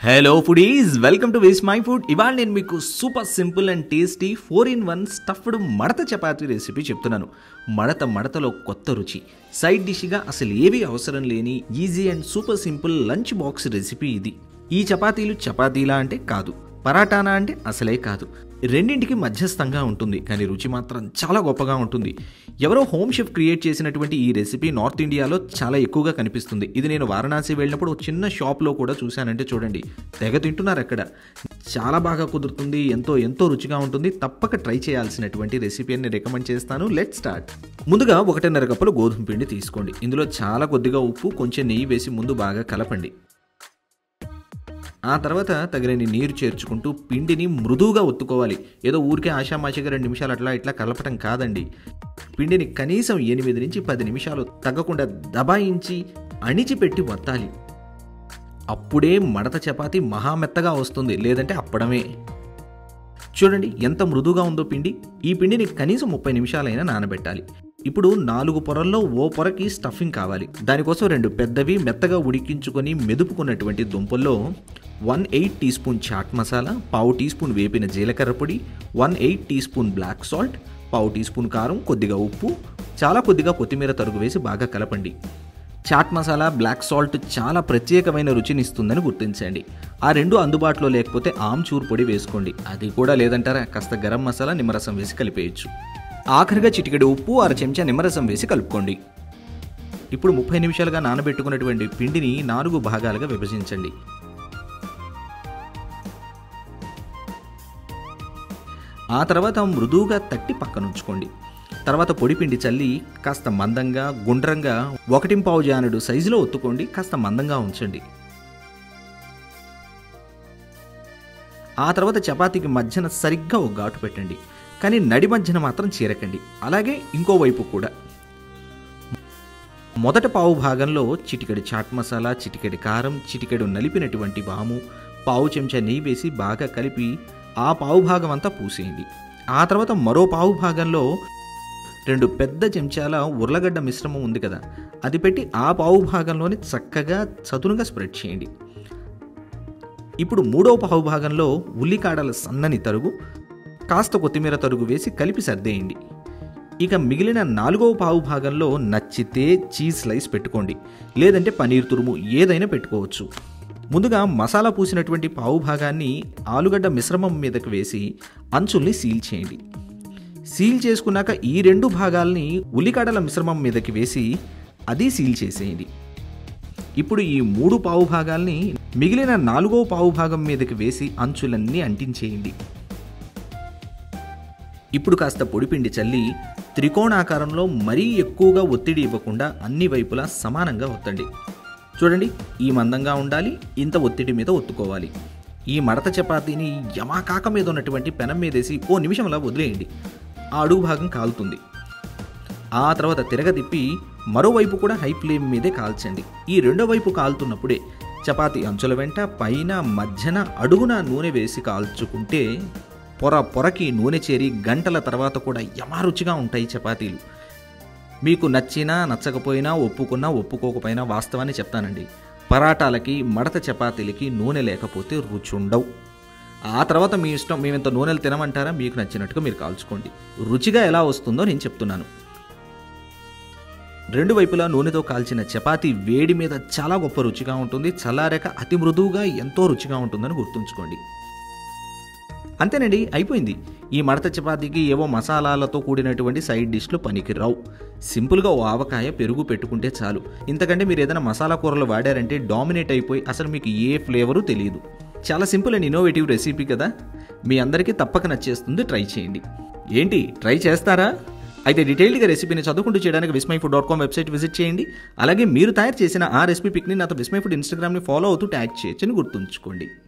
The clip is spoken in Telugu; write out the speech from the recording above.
Hello foodies, welcome to Vismai food. ఇవాళ నేను మీకు super simple and tasty 4-in-1 stuffed మడత చపాతీ రెసిపీ చెప్తున్నాను. మడతలో కొత్త రుచి, సైడ్ డిష్గా అసలు ఏవి అవసరం లేని easy and super simple lunch box recipe ఇది. ఈ చపాతీలు చపాతీలా అంటే కాదు, పరాటానా అంటే అసలే కాదు. రెండింటికి మధ్యస్థంగా ఉంటుంది, కానీ రుచి మాత్రం చాలా గొప్పగా ఉంటుంది. ఎవరో హోమ్ షెఫ్ క్రియేట్ చేసినటువంటి ఈ రెసిపీ నార్త్ ఇండియాలో చాలా ఎక్కువగా కనిపిస్తుంది. ఇది నేను వారణాసి వెళ్ళినప్పుడు ఒక చిన్న షాప్లో కూడా చూశానంటే చూడండి, తెగ తింటున్నారు అక్కడ. చాలా బాగా కుదురుతుంది, ఎంతో రుచిగా ఉంటుంది. తప్పక ట్రై చేయాల్సినటువంటి రెసిపీ అని రికమెండ్ చేస్తాను. Let's start. ముందుగా 1.5 కప్పులు గోధుమ పిండి తీసుకోండి. ఇందులో చాలా కొద్దిగా ఉప్పు, కొంచెం నెయ్యి వేసి ముందు బాగా కలపండి. ఆ తర్వాత తగినన్ని నీరు చేర్చుకుంటూ పిండిని మృదువుగా ఒత్తుకోవాలి. ఏదో ఊరికే ఆషామాషిగా 2 నిమిషాలు అట్లా కలపటం కాదండి. పిండిని కనీసం 8 నుంచి 10 నిమిషాలు తగ్గకుండా దబాయించి అణిచిపెట్టి వత్తాలి. అప్పుడే మడత చపాతీ మహామెత్తగా వస్తుంది, లేదంటే అప్పడమే. చూడండి ఎంత మృదువుగా ఉందో పిండి. ఈ పిండిని కనీసం 30 నిమిషాలైనా నానబెట్టాలి. ఇప్పుడు 4 పొరల్లో ఓ పొరకి స్టఫింగ్ కావాలి. దానికోసం 2 పెద్దవి మెత్తగా ఉడికించుకొని మెదుపుకున్నటువంటి దుంపల్లో 1/8 teaspoon chaat masala, 1/2 teaspoon వేపిన జీలకర్ర పొడి, 1/8 teaspoon black salt, 1/2 teaspoon కారం, కొద్దిగా ఉప్పు, చాలా కొద్దిగా కొత్తిమీర తరుగు వేసి బాగా కలపండి. చాట్ మసాలా, బ్లాక్ సాల్ట్ చాలా ప్రత్యేకమైన రుచిని ఇస్తుందని గుర్తించండి. ఆ 2 అందుబాటులో లేకపోతే ఆమ్చూర్ పొడి వేసుకోండి. అది కూడా లేదంటారా, కాస్త గరం మసాలా, నిమ్మరసం వేసి కలిపేయచ్చు. ఆఖరిగా చిటికెడు ఉప్పు, 1/2 చెంచా నిమ్మరసం వేసి కలుపుకోండి. ఇప్పుడు 30 నిమిషాలుగా నానబెట్టుకున్నటువంటి పిండిని 4 భాగాలుగా విభజించండి. ఆ తర్వాత మృదువుగా తట్టి పక్కనుంచుకోండి. తర్వాత పొడి పిండి చల్లి కాస్త మందంగా, గుండ్రంగా 1.5 జానుడు సైజులో ఒత్తుకోండి. కాస్త మందంగా ఉంచండి. ఆ తర్వాత చపాతీకి మధ్యన సరిగ్గా ఒక ఘాటు పెట్టండి, కానీ నడి మధ్యన మాత్రం చీరకండి. అలాగే ఇంకోవైపు కూడా. మొదట పావు భాగంలో చిటికెడు చాట్ మసాలా, చిటికెడు కారం, చిటికెడు నలిపినటువంటి వాము, 1/2 చెంచా నెయ్యి వేసి బాగా కలిపి ఆ పావు భాగం అంతా పూసేయండి. ఆ తర్వాత మరో పావు భాగంలో 2 పెద్ద చెంచాల ఉర్లగడ్డ మిశ్రమం ఉంది కదా, అది పెట్టి ఆ పావు భాగంలోని చక్కగా చదునుగా స్ప్రెడ్ చేయండి. ఇప్పుడు 3వ పావు భాగంలో ఉల్లికాడల సన్నని తరుగు, కాస్త కొత్తిమీర తరుగు వేసి కలిపి సర్దేయండి. ఇక మిగిలిన 4వ పావు భాగంలో నచ్చితే చీజ్ స్లైస్ పెట్టుకోండి, లేదంటే పనీర్ తురుము ఏదైనా పెట్టుకోవచ్చు. ముందుగా మసాలా పూసినటువంటి పావు భాగాన్ని ఆలుగడ్డ మిశ్రమం మీదకి వేసి అంచుల్ని సీల్ చేయండి. సీల్ చేసుకున్నాక ఈ 2 భాగాల్ని ఉల్లికాడల మిశ్రమం మీదకి వేసి అది సీల్ చేసేయండి. ఇప్పుడు ఈ 3 పావు భాగాల్ని మిగిలిన 4వ పావు భాగం మీదకి వేసి అంచులన్నీ అంటించేయండి. ఇప్పుడు కాస్త పొడిపిండి చల్లి త్రికోణాకారంలో మరీ ఎక్కువగా ఒత్తిడి ఇవ్వకుండా అన్ని వైపులా సమానంగా ఒత్తండి. చూడండి, ఈ మందంగా ఉండాలి, ఇంత ఒత్తిడి మీద ఒత్తుకోవాలి. ఈ మడత చపాతీని యమాకాక మీద ఉన్నటువంటి పెనం మీదేసి 1 నిమిషంలా వదిలేయండి. ఆ అడుగు భాగం కాలుతుంది. ఆ తర్వాత తిరగతిప్పి మరోవైపు కూడా హై ఫ్లేమ్ మీదే కాల్చండి. ఈ రెండో వైపు కాలుతున్నప్పుడే చపాతీ అంచుల వెంట, పైన, మధ్యన, అడుగున నూనె వేసి కాల్చుకుంటే పొరకి నూనె చేరి గంటల తర్వాత కూడా యమారుచిగా ఉంటాయి చపాతీలు. మీకు నచ్చినా నచ్చకపోయినా, ఒప్పుకున్నా ఒప్పుకోకపోయినా వాస్తవాన్ని చెప్తానండి, పరాటాలకి, మడత చపాతీలకి నూనె లేకపోతే రుచి ఉండవు. ఆ తర్వాత మీ ఇష్టం, మేమెంత నూనెలు తినమంటారా, మీకు నచ్చినట్టుగా మీరు కాల్చుకోండి. రుచిగా ఎలా వస్తుందో నేను చెప్తున్నాను. 2 వైపులా నూనెతో కాల్చిన చపాతీ వేడి మీద చాలా గొప్ప రుచిగా ఉంటుంది. చల్లారాక అతి మృదువుగా ఎంతో రుచిగా ఉంటుందని గుర్తుంచుకోండి. అంతేనండి, అయిపోయింది. ఈ మడత చపాతీకి ఏవో మసాలాలతో కూడినటువంటి సైడ్ డిష్లు పనికిరావు. సింపుల్గా ఓ ఆవకాయ, పెరుగు పెట్టుకుంటే చాలు. ఇంతకంటే మీరు ఏదైనా మసాలా కూరలు వాడారంటే డామినేట్ అయిపోయి అసలు మీకు ఏ ఫ్లేవరు తెలియదు. చాలా సింపుల్ అండ్ ఇన్నోవేటివ్ రెసిపీ కదా, మీ అందరికీ తప్పక నచ్చేస్తుంది. ట్రై చేయండి. ఏంటి, ట్రై చేస్తారా? అయితే డీటెయిల్డ్గా రెసిపీని చదువుకుంటూ చేయడానికి vismaifood.com వెబ్సైట్ విజిట్ చేయండి. అలాగే మీరు తయారు చేసిన ఆ రెసిపీ పిక్ని నాతో విస్మై ఫుడ్ ఇన్స్టాగ్రామ్ని ఫాలో అవుతూ ట్యాగ్ చేయొచ్చని గుర్తుంచుకోండి.